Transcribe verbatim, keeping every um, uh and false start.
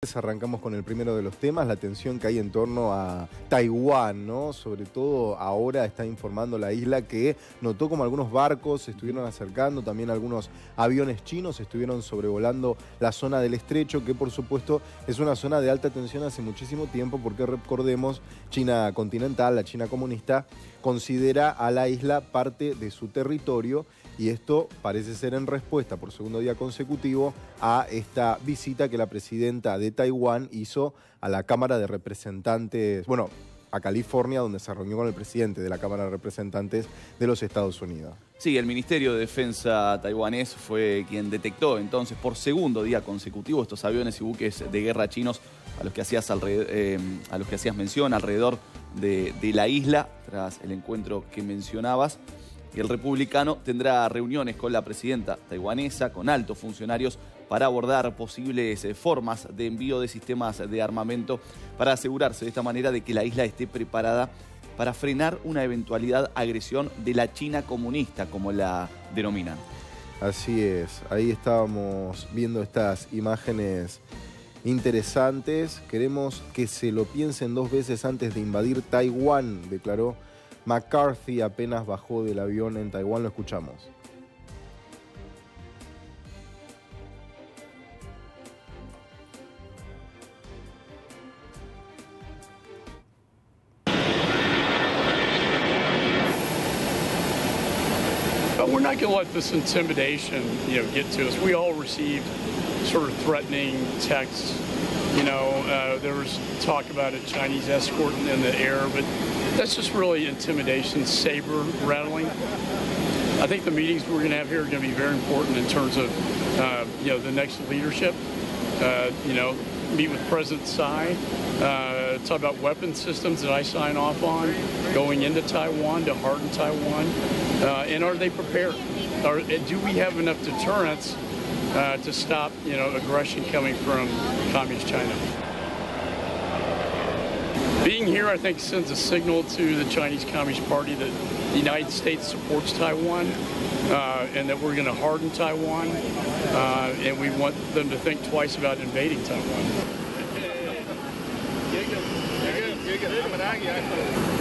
Arrancamos con el primero de los temas, la tensión que hay en torno a Taiwán, ¿no? Sobre todo ahora está informando la isla que notó como algunos barcos se estuvieron acercando, también algunos aviones chinos estuvieron sobrevolando la zona del estrecho, que por supuesto es una zona de alta tensión hace muchísimo tiempo, porque recordemos, China continental, la China comunista, considera a la isla parte de su territorio, y esto parece ser en respuesta por segundo día consecutivo a esta visita que la presidenta de Taiwán hizo a la Cámara de Representantes, bueno, a California, donde se reunió con el presidente de la Cámara de Representantes de los Estados Unidos. Sí, el Ministerio de Defensa taiwanés fue quien detectó entonces por segundo día consecutivo estos aviones y buques de guerra chinos a los que hacías, alrededor, eh, a los que hacías mención alrededor de, de la isla, tras el encuentro que mencionabas. Y el republicano tendrá reuniones con la presidenta taiwanesa, con altos funcionarios, para abordar posibles formas de envío de sistemas de armamento, para asegurarse de esta manera de que la isla esté preparada para frenar una eventualidad agresión de la China comunista, como la denominan. Así es, ahí estábamos viendo estas imágenes interesantes. Queremos que se lo piensen dos veces antes de invadir Taiwán, declaró McCarthy apenas bajó del avión en Taiwán. Lo escuchamos. But we're not going to let this intimidation, you know, get to us. We all received sort of threatening texts. You know, uh, there was talk about a Chinese escort in the air, but that's just really intimidation, saber rattling. I think the meetings we're going to have here are going to be very important in terms of, uh, you know, the next leadership. Uh, you know, meet with President Tsai, uh, talk about weapon systems that I sign off on going into Taiwan to harden Taiwan, uh, and are they prepared? Are, do we have enough deterrence uh, to stop, you know, aggression coming from Communist China? Being here, I think, sends a signal to the Chinese Communist Party that the United States supports Taiwan uh, and that we're going to harden Taiwan, uh, and we want them to think twice about invading Taiwan.